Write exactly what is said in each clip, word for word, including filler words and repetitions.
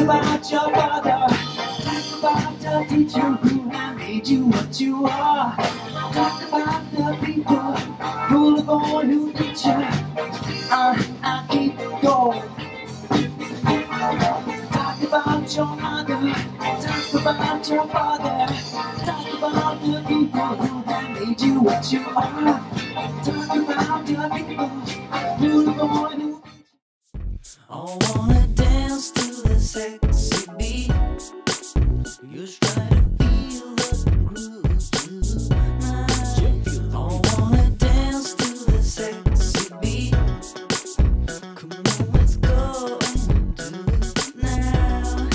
about your father. Talk about the teacher who have made you what you are. Talk about the people who live on who teach you. Uh, I keep going. Talk about your mother. Talk about your father. Talk about the people who have made you what you are. Talk about the people who live on who. I wanna dance to the sexy beat. You try to feel the groove tonight. I wanna dance to the sexy beat. Come on, let's go and do it now.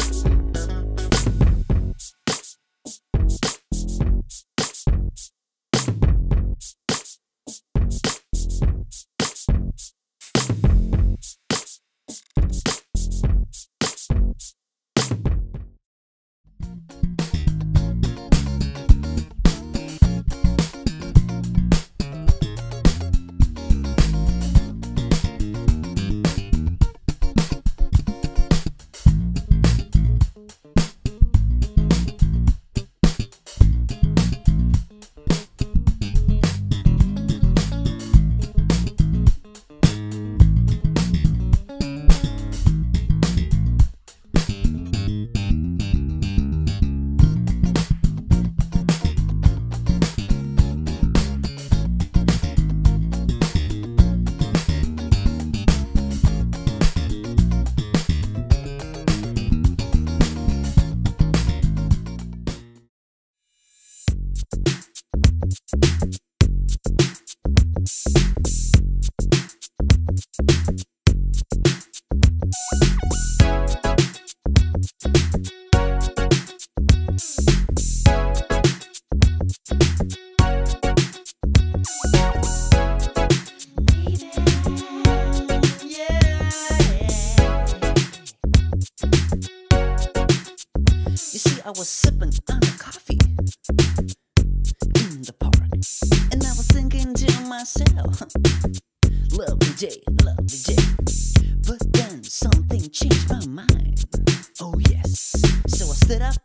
I was sipping on a coffee in the park, and I was thinking to myself, lovely day, lovely day. But then something changed my mind. Oh yes, so I stood up